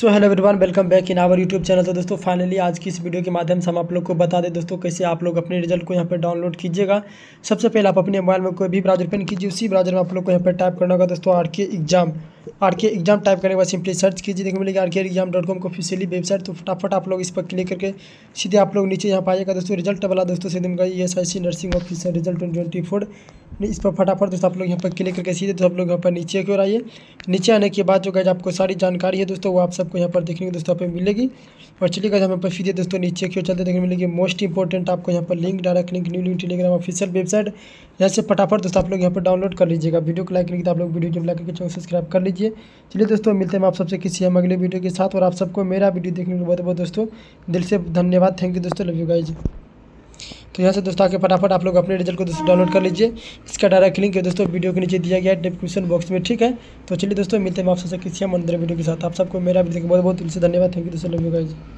So hello everyone, welcome back in our YouTube channel. तो दोस्तों finally आज की इस वीडियो के माध्यम से हम आप लोग को बता दें दोस्तों कैसे आप लोग अपने रिजल्ट को यहाँ पर डाउनलोड कीजिएगा। सबसे पहले आप अपने मोबाइल में कोई भी ब्राउजर ओपन कीजिए, उसी ब्राउजर में आप लोग को यहाँ पर टाइप करना होगा दोस्तों आर के एग्जाम टाइप करने के बाद सिंपली सर्च कीजिए, देखने मिलेगा RKexam.com को ऑफिशियली वेबसाइट। तो फटाफट आप लोग इस पर क्लिक करके सीधे आप लोग नीचे यहाँ पाइएगा दोस्तों रिजल्ट वाला दोस्तों से दिन का ESIC नर्सिंग ऑफिसर रिजल्ट 2024। इस पर फटाफट दोस्तों आप लोग यहाँ पर क्लिक करके सीधे तो आप लोग यहाँ पर नीचे की ओर आइए। नीचे आने के बाद जो गाइज आपको सारी जानकारी है दोस्तों वो आप सबको यहाँ पर देखने को दोस्तों यहाँ पर मिलेगी। और चलिए गाइज यहाँ पर सीधे दोस्तों नीचे की ओर चलते देखने मिलेगी। मोस्ट इंपॉर्टेंट आपको यहाँ पर link, direct link, new link, Telegram official website. यहाँ से फटाफट दोस्तों आप लोग यहाँ पर डाउनलोड कर लीजिएगा। वीडियो को लाइक करेंगे तो आप लोग वीडियो को लाइक करके चैनल सब्सक्राइब कर लीजिए। चलिए दोस्तों मिलते हैं आप सबसे किसी हम अगले वीडियो के साथ। और आप सबको मेरा वीडियो देखने के बहुत बहुत दोस्तों दिल से धन्यवाद। थैंक यू दोस्तों, लव यू गाइज। तो यहाँ से दोस्तों आके फटाफट आप लोग अपने रिजल्ट को दोस्तों डाउनलोड कर लीजिए। इसका डायरेक्ट लिंक है दोस्तों वीडियो के नीचे दिया गया है डिस्क्रिप्शन बॉक्स में, ठीक है। तो चलिए दोस्तों मिलते हैं आप सबसे किसी हम अंदर वीडियो के साथ। आप सबको मेरा वीडियो बहुत बहुत दिल से धन्यवाद। थैंक यू दोस्तों, लव यू गाइज।